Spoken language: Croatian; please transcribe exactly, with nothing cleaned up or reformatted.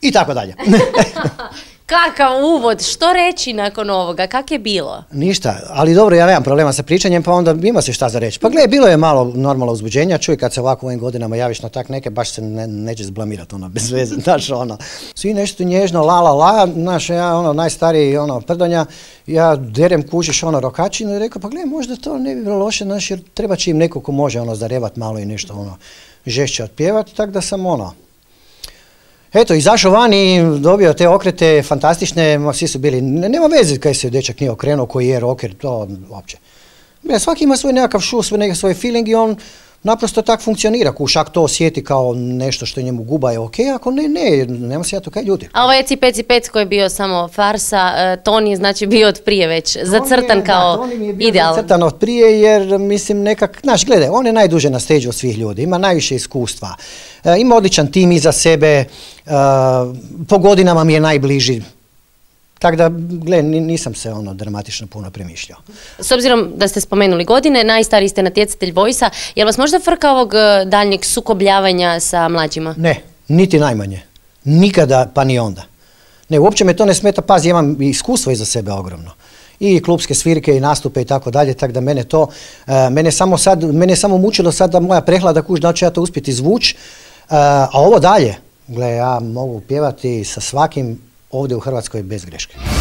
I tako dalje. Kakav uvod, što reći nakon ovoga, kak je bilo? Ništa, ali dobro, ja nemam problema sa pričanjem, pa onda ima se šta za reći. Pa gledaj, bilo je malo normalno uzbuđenja, čuj kad se ovako u ovim godinama javiš na tak neke, baš se ne, neće zblamirat, ono, bez veze, znaš, ono. Svi nešto nježno, la, la, la, znaš, ja, ono, najstariji, ono, prdonja, ja derem kužiš, ono, rokačinu i rekao, pa gledaj, možda to ne bi bilo loše, znaš, jer treba će im neko ko može, ono, zarevat malo i nešto, ono, žešće otpjevat, tak da sam, ono, eto, izašao van i dobio te okrete fantastične, svi su bili, nema veze kaj se dečak nije okrenuo, koji je rocker, to uopće. Svaki ima svoj nekakav šu, svoj nekakav svoj feeling i on naprosto tak funkcionira. Kušak to osjeti kao nešto što njemu guba je ok, ako ne, ne, nema se ja to kaj ljudi. A ovaj Eci Peci Pec koji je bio samo farsa, Toni je znači bio od prije već zacrtan kao Toni mi je bio idealan. zacrtan od prije jer mislim nekak, znaš, gledaj, on je najduže na stage od svih ljudi, ima najviše iskustva, e, ima odličan tim iza sebe, e, po godinama mi je najbliži. Tako da, gledaj, nisam se ono dramatično puno premišljao. S obzirom da ste spomenuli godine, najstariji ste natjecatelj Voice-a, je li vas možda frka ovog daljnjeg sukobljavanja sa mlađima? Ne, niti najmanje. Nikada, pa ni onda. Ne, uopće me to ne smeta, pazi, imam iskustvo iza sebe ogromno. I klubske svirke i nastupe i tako dalje, tako da mene to, uh, mene samo sad, mene je samo mučilo sad da moja prehlada kuš, da ću ja to uspjeti izvući, uh, a ovo dalje, gle, ja mogu pjevati sa svakim ovdje u Hrvatskoj bez greške.